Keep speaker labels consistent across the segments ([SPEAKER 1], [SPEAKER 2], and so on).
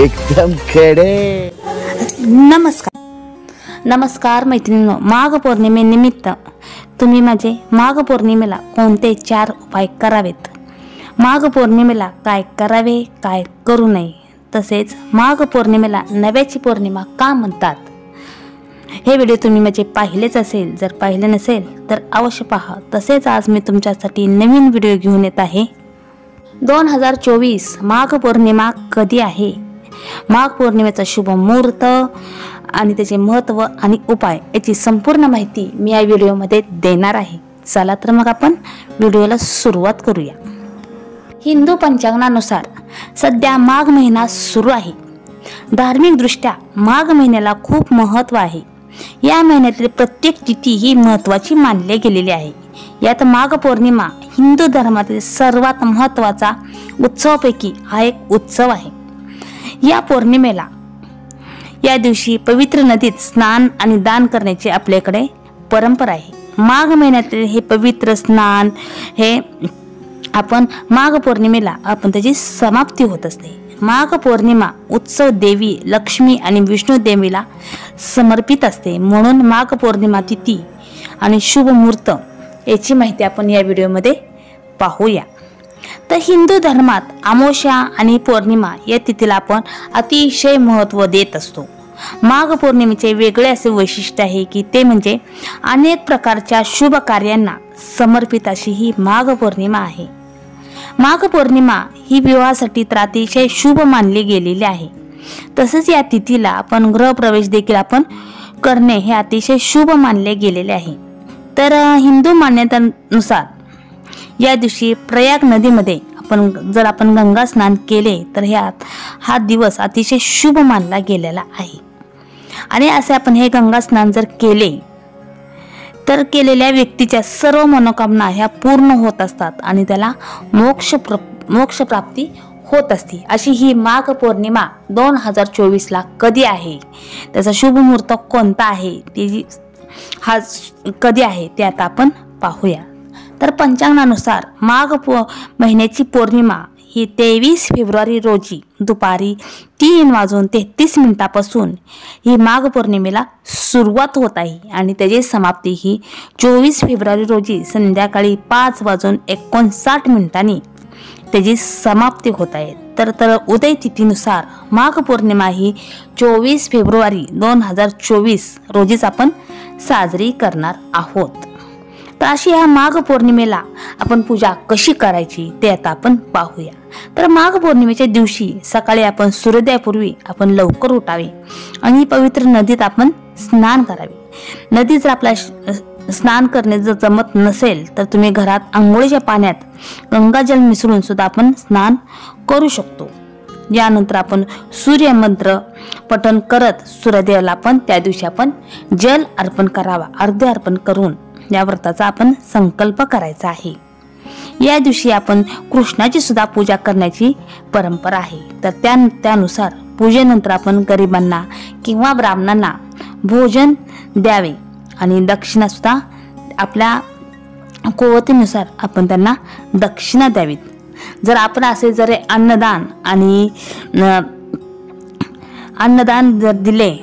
[SPEAKER 1] एकदम खडे।
[SPEAKER 2] नमस्कार मैत्रिणींनो, माघ पौर्णिमेनिमित्त तुम्ही माझे माघ पौर्णिमेला कोणते 4 उपाय करावेत, माघ पौर्णिमेला काय करावे काय करू नये, तसेच माघ पौर्णिमेला नव्याची पौर्णिमा का म्हणतात, हे व्हिडिओ तुम्ही माझे पाहिलेच असेल। जर पाहिले नसेल तर अवश्य पहा। तसेच आज मी तुमच्यासाठी नवीन व्हिडिओ घेऊन येत आहे। 2024 माघ पौर्णिमा कधी आहे, माघ पौर्णिमेचा शुभ मुहूर्त आणि त्याचे महत्त्व आणि उपाय याची संपूर्ण माहिती मी या व्हिडिओमध्ये देणार आहे। चला तर मग आपण व्हिडिओला सुरुवात करूया। हिंदू पंचांगानुसार सध्या माघ महिना सुरू आहे। धार्मिक दृष्ट्या माघ महिन्याला खूप महत्त्व आहे। या महिन्यातील प्रत्येक तिथी ही महत्त्वाची मानली गेलेली आहे। यात माघ पौर्णिमा हिंदू धर्मातील सर्वात महत्त्वाचा उत्सवापैकी हा एक उत्सव आहे। या पौर्णिमेला या दिवशी पवित्र नदीत स्नान आणि दान करण्याची आपल्याकडे परंपरा आहे। माघ महिन्यातील हे पवित्र स्नान हे आपण माघ पौर्णिमेला त्याची समाप्ती होत असते। माघ पौर्णिमा उत्सव देवी लक्ष्मी आणि विष्णू देवीला समर्पित असते, म्हणून माघ पौर्णिमा तिथी आणि शुभ मुहूर्त याची माहिती आपण या व्हिडिओमध्ये पाहूया। तर हिंदू धर्मात अमावस्या आणि पौर्णिमा या तिथीला आपण अतिशय महत्त्व देत असतो। माघ पौर्णिमेचे वेगळे असे वैशिष्ट्य आहे की ते म्हणजे अनेक प्रकारच्या शुभ कार्यांना समर्पित अशी ही माघ पौर्णिमा आहे। माघ पौर्णिमा ही विवाहासाठी तर अतिशय शुभ मानली गेलेली आहे। तसेच या तिथीला आपण गृहप्रवेश देखील आपण करणे हे अतिशय शुभ मानले गेलेले आहे। तर हिंदू मान्यतेनुसार या दिवशी प्रयाग नदीमध्ये जर आपण गंगा स्नान केले तर हा दिवस अतिशय शुभ मानला गेलेला आहे। आणि असे आपण हे गंगा स्नान जर केले तर केलेल्या व्यक्तीच्या सर्व मनोकामना ह्या पूर्ण होत असतात आणि त्याला मोक्ष प्राप्ती होत असते। अशी ही माघ पौर्णिमा 2024 ला कधी आहे, त्याचा शुभ मुहूर्त कोणता आहे, कधी आहे ते आता आपण पाहूया। तर पंचांगानुसार माघ महिन्याची पौर्णिमा ही 23 फेब्रुवारी रोजी दुपारी 3:33 ही माघ पौर्णिमेला सुरुवात होत आहे आणि त्याची समाप्ती ही 24 फेब्रुवारी रोजी संध्याकाळी 5:59 त्याची समाप्ती होत आहे। तर उदय तिथीनुसार माघ पौर्णिमा ही 24 फेब्रुवारी 2024 रोजीच आपण साजरी करणार आहोत। तर अशी ह्या माघ पौर्णिमेला आपण पूजा कशी करायची ते आता आपण पाहूया। तर माघ पौर्णिमेच्या दिवशी सकाळी आपण सूर्योदयापूर्वी आपण लवकर उठावे आणि पवित्र नदीत आपण स्नान करावे। नदीत जर आपल्याला स्नान करणे जर जमत नसेल तर तुम्ही घरात आंघोळीच्या पाण्यात गंगाजल मिसळून सुद्धा आपण स्नान करू शकतो। यानंतर आपण सूर्यमंत्र पठण करत सूर्यदेवाला आपण त्या दिवशी आपण जल अर्पण करावा। अर्घ्य अर्पण करून या व्रताचा आपण संकल्प करायचा आहे। या दिवशी आपण कृष्णाची सुद्धा पूजा करण्याची परंपरा आहे। तर त्यानुसार पूजेनंतर आपण गरिबांना किंवा ब्राह्मणांना भोजन द्यावे आणि दक्षिणा सुद्धा आपल्या कुवतीनुसार आपण त्यांना दक्षिणा द्यावीत। जर आपण असे जर अन्नदान जर दिले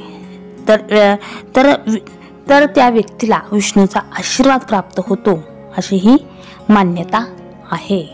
[SPEAKER 2] तर त्या व्यक्तीला विष्णूचा आशीर्वाद प्राप्त होतो, अशी ही मान्यता आहे।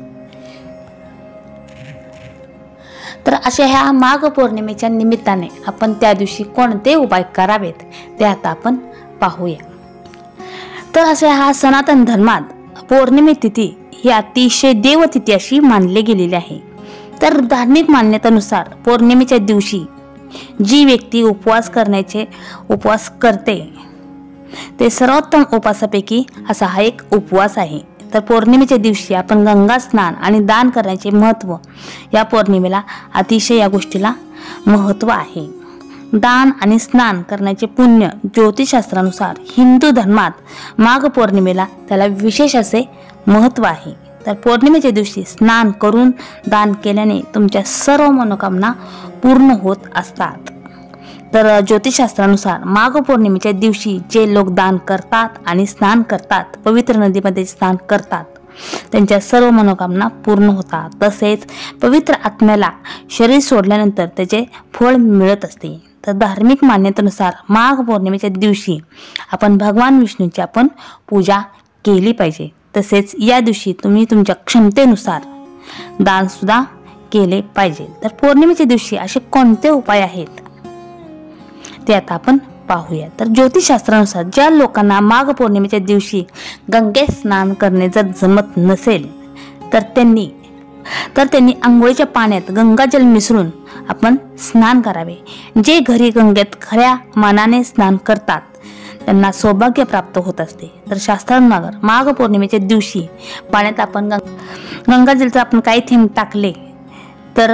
[SPEAKER 2] तर अशा ह्या माघ पौर्णिमेच्या निमित्ताने आपण त्या दिवशी कोणते उपाय करावेत ते आता आपण पाहूया। तर अशा हा सनातन धर्मात पौर्णिमे तिथी ही अतिशय देवतिथी अशी मानली गेलेली आहे। तर धार्मिक मान्यतेनुसार पौर्णिमेच्या दिवशी जी व्यक्ती उपवास करते ते सर्वोत्तम उपवासापैकी असा हा एक उपवास आहे। तर पौर्णिमेच्या दिवशी आपण गंगा स्नान आणि दान करण्याचे महत्त्व, या पौर्णिमेला अतिशय या गोष्टीला महत्त्व आहे। दान आणि स्नान करण्याचे पुण्य ज्योतिषशास्त्रानुसार हिंदू धर्मात माघ पौर्णिमेला त्याला विशेष असे महत्त्व आहे। तर पौर्णिमेच्या दिवशी स्नान करून दान केल्याने तुमच्या सर्व मनोकामना पूर्ण होत असतात। तर ज्योतिषशास्त्रानुसार माघ पौर्णिमेच्या दिवशी जे लोक दान करतात आणि स्नान करतात, पवित्र नदीमध्ये स्नान करतात, त्यांच्या सर्व मनोकामना पूर्ण होतात. तसेच पवित्र आत्म्याला शरीर सोडल्यानंतर त्याचे फळ मिळत असते. तर धार्मिक मान्यतेनुसार माघ पौर्णिमेच्या दिवशी आपण भगवान विष्णूची आपण पूजा केली पाहिजे. तसेच या दिवशी तुम्ही तुमच्या क्षमतेनुसार दान सुद्धा केले पाहिजे. तर पौर्णिमेच्या दिवशी असे कोणते उपाय आहेत ते आता आपण पाहूया. तर ज्योतिषशास्त्रानुसार ज्या लोकांना माघ पौर्णिमेच्या दिवशी गंगेत स्नान करणे जर जमत नसेल तर त्यांनी आंघोळीच्या पाण्यात गंगाजल मिसळून आपण स्नान करावे. जे घरी गंगेत खऱ्या मनाने स्नान करतात त्यांना सौभाग्य प्राप्त होत असते. तर शास्त्रानुसार माघ पौर्णिमेच्या दिवशी पाण्यात आपण गंगाजलचा आपण काही थेंब टाकले तर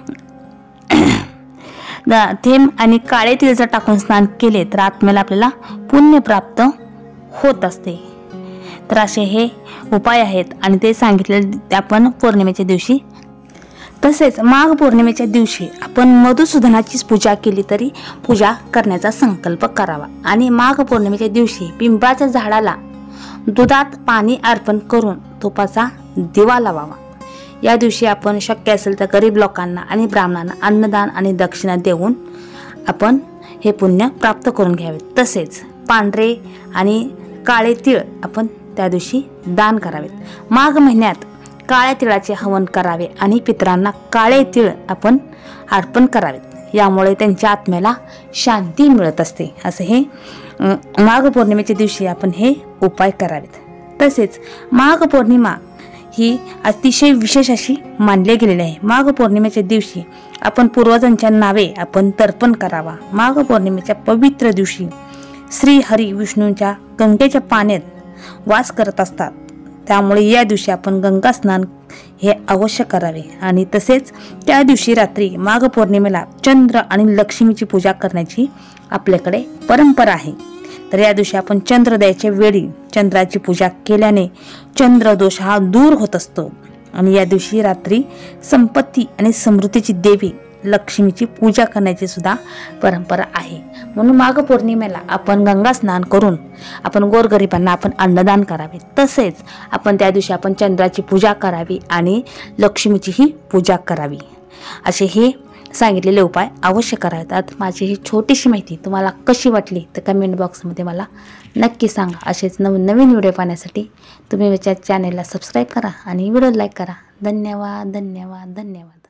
[SPEAKER 2] थेंब आणि काळे तिळाचं टाकून स्नान केले तर आत्म्याला आपल्याला पुण्य प्राप्त होत असते. तर असे हे उपाय आहेत आणि ते सांगितले आपण पौर्णिमेच्या दिवशी. तसेच माघ पौर्णिमेच्या दिवशी आपण मधुसूदनाचीच पूजा केली तरी पूजा करण्याचा संकल्प करावा. आणि माघ पौर्णिमेच्या दिवशी पिंपळाच्या झाडाला दुधात पाणी अर्पण करून तुपाचा दिवा लावावा. या दिवशी आपण शक्य असेल तर गरीब लोकांना आणि ब्राह्मणांना अन्नदान आणि दक्षिणा देऊन आपण हे पुण्य प्राप्त करून घ्यावे. तसेच पांढरे आणि काळे तीळ आपण त्या दिवशी दान करावेत. माघ महिन्यात काळ्या तिळाचे हवन करावे आणि पितरांना काळे तीळ आपण अर्पण करावेत. यामुळे त्यांच्या आत्म्याला शांती मिळत असते. असं हे माघ पौर्णिमेच्या दिवशी आपण हे उपाय करावेत. तसेच माघ पौर्णिमा ही अतिशय विशेष अशी मानली गेलेली आहे. माघ पौर्णिमेच्या दिवशी आपण पूर्वजांच्या नावे आपण तर्पण करावा. माघ पौर्णिमेच्या पवित्र दिवशी श्री हरी विष्णूंच्या गंगेच्या पाण्यात वास करत असतात. त्यामुळे या दिवशी आपण गंगा स्नान हे अवश्य करावे. आणि तसेच त्या दिवशी रात्री माघ पौर्णिमेला चंद्र आणि लक्ष्मीची पूजा करण्याची आपल्याकडे परंपरा आहे. तर या दिवशी आपण चंद्रोदयाच्या वेळी चंद्राची पूजा केल्याने चंद्रदोष हा दूर होत असतो. आणि या दिवशी रात्री संपत्ती आणि समृद्धीची देवी लक्ष्मीची पूजा करण्याची सुद्धा परंपरा आहे. म्हणून माघ पौर्णिमेला आपण गंगा स्नान करून आपण गोरगरिबांना आपण अन्नदान करावे. तसेच आपण त्या दिवशी आपण चंद्राची पूजा करावी आणि लक्ष्मीचीही पूजा करावी. असे हे सांगितलेले उपाय अवश्य करावेत. माझी ही छोटीशी माहिती तुम्हाला कशी वाटली तर कमेंट बॉक्समध्ये मला नक्की सांगा. असेच नवीन व्हिडिओ पाहण्यासाठी तुम्ही माझ्या चॅनेलला सबस्क्राईब करा आणि व्हिडिओ लाईक करा. धन्यवाद.